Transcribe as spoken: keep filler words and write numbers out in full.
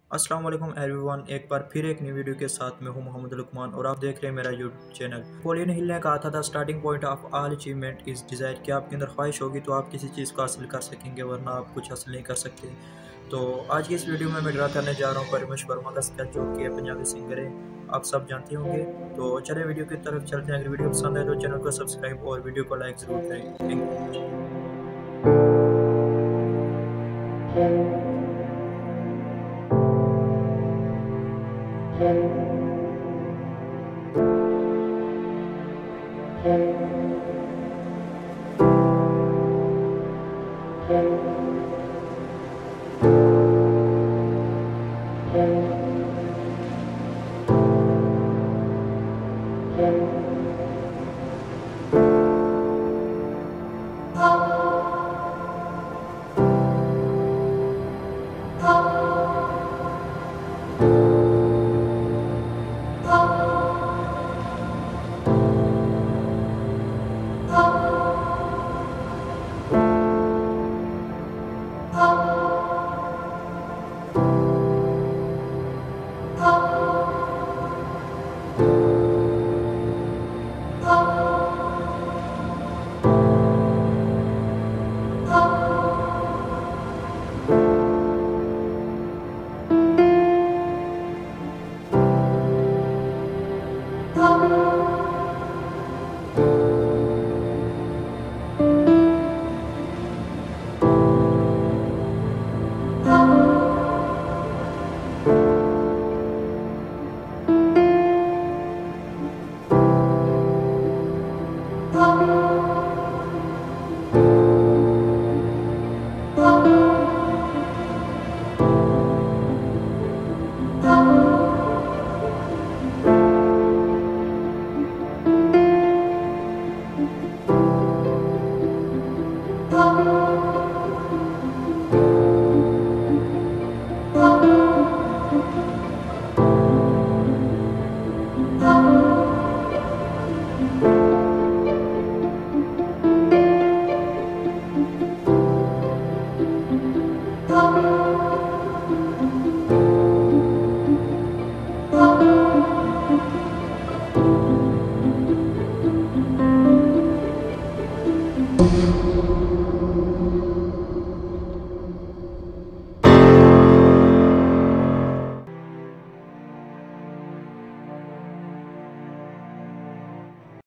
अस्सलाम वालेकुम एवरीवन, एक बार फिर एक नई वीडियो के साथ मैं हूं मोहम्मद लुकमान और आप देख रहे हैं मेरा यूट्यूब चैनल। पोलियो ने हिल ने कहा था the starting point of all achievement is desire कि आपके अंदर ख्वाहिश होगी तो आप किसी चीज़ को हासिल कर सकेंगे, वरना आप कुछ हासिल नहीं कर सकते। तो आज की इस वीडियो में मैं ड्रा करने जा रहा हूँ परमिश वर्मा का स्केच, जो कि पंजाबी सिंगर है, आप सब जानते होंगे। तो चले वीडियो की तरफ चलते हैं। अगर वीडियो पसंद आए तो चैनल को सब्सक्राइब और वीडियो को लाइक ज़रूर करें। Thank you.